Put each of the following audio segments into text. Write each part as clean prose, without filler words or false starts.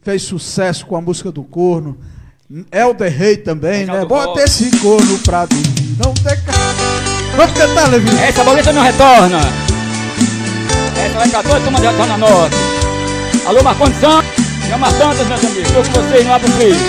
fez sucesso com a música do corno. Helder Rei também, né? Bota esse corno pra dormir. Não tem que... Vamos cantar, Levi. Essa boleta não retorna. Essa vai 14, toma de Zona Norte. Alô, Marcondes Santos. Chama tantas, meus amigos. Estou com vocês, não abro frio.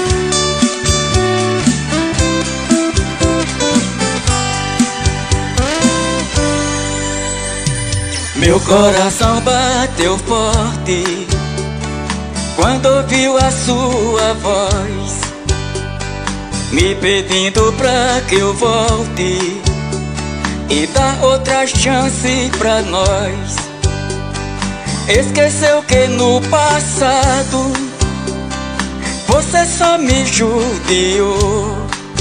Meu coração bateu forte quando ouviu a sua voz, me pedindo pra que eu volte e dar outra chance pra nós. Esqueceu que no passado você só me judiou.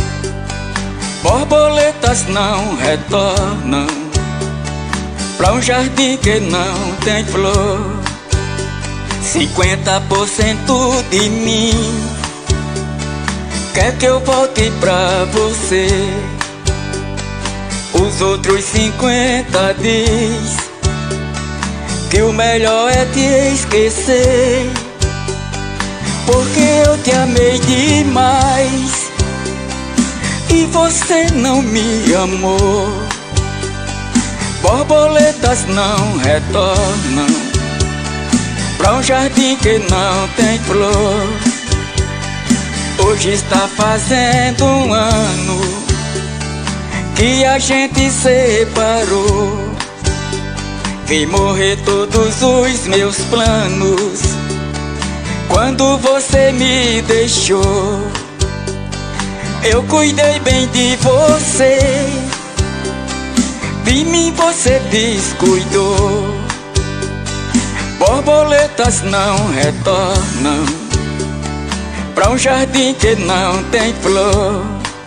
Borboletas não retornam pra um jardim que não tem flor. 50% de mim quer que eu volte pra você. Os outros 50 diz que o melhor é te esquecer, porque eu te amei demais e você não me amou. Borboletas não retornam pra um jardim que não tem flor. Hoje está fazendo um ano que a gente separou. Vi morrer todos os meus planos quando você me deixou. Eu cuidei bem de você, de mim você descuidou. Borboletas não retornam pra um jardim que não tem flor.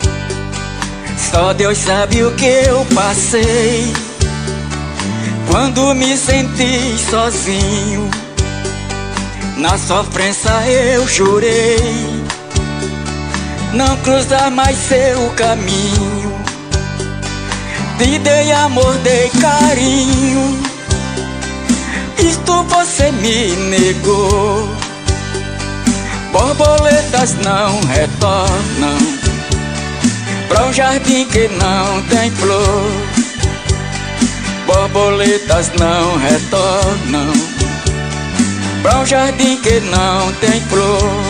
Só Deus sabe o que eu passei quando me senti sozinho. Na sofrência eu jurei não cruzar mais seu caminho. Te dei amor, dei carinho, isto você me negou. Borboletas não retornam pra um jardim que não tem flor. Borboletas não retornam pra um jardim que não tem flor.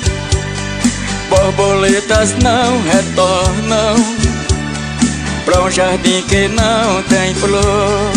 Borboletas não retornam pra um jardim que não tem flor.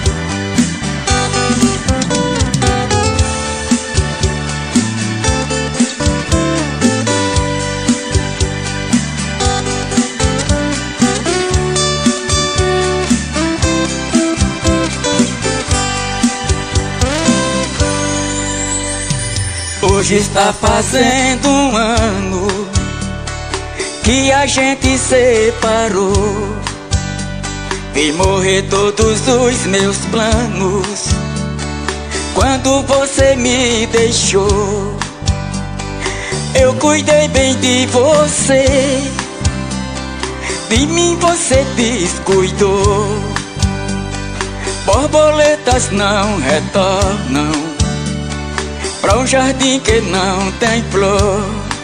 Hoje está fazendo um ano que a gente separou. Vi morrer todos os meus planos quando você me deixou. Eu cuidei bem de você, de mim você descuidou. Borboletas não retornam pra um jardim que não tem flor.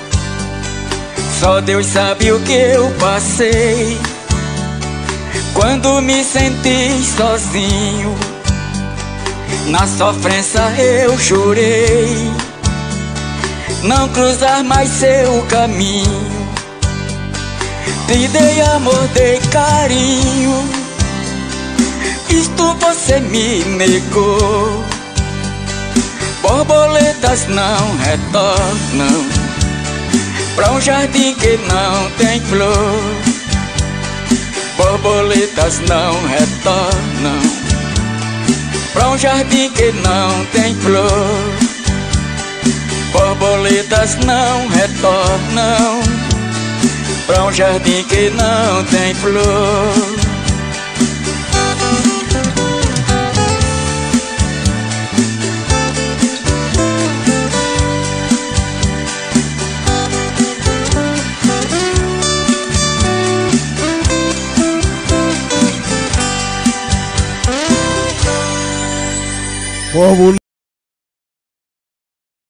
Só Deus sabe o que eu passei quando me senti sozinho. Na sofrência eu jurei não cruzar mais seu caminho. Te dei amor, dei carinho, isto você me negou. Borboletas não retornam pra um jardim que não tem flor. Borboletas não retornam pra um jardim que não tem flor. Borboletas não retornam pra um jardim que não tem flor. Como